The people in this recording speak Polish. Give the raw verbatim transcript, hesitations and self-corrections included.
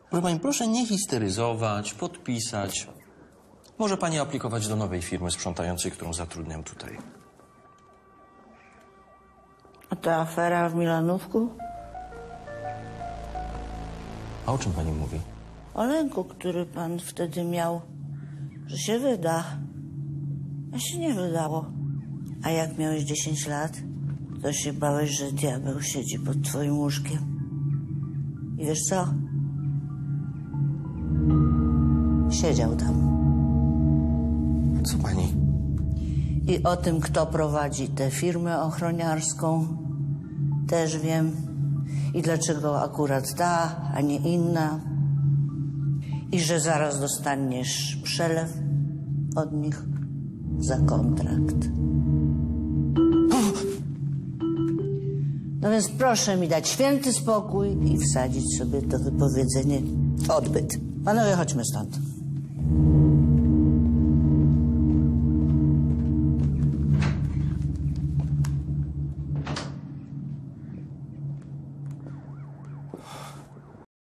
Proszę pani, proszę nie histeryzować, podpisać. Może pani aplikować do nowej firmy sprzątającej, którą zatrudniam tutaj. A ta afera w Milanówku? A o czym pani mówi? O lęku, który pan wtedy miał, że się wyda. A się nie wydało. A jak miałeś dziesięć lat, to się bałeś, że diabeł siedzi pod twoim łóżkiem. I wiesz co? Siedział tam. Co pani? I o tym, kto prowadzi tę firmę ochroniarską, też wiem. I dlaczego akurat ta, a nie inna. I że zaraz dostaniesz przelew od nich za kontrakt. No więc proszę mi dać święty spokój i wsadzić sobie to wypowiedzenie w odbyt. Panowie, chodźmy stąd.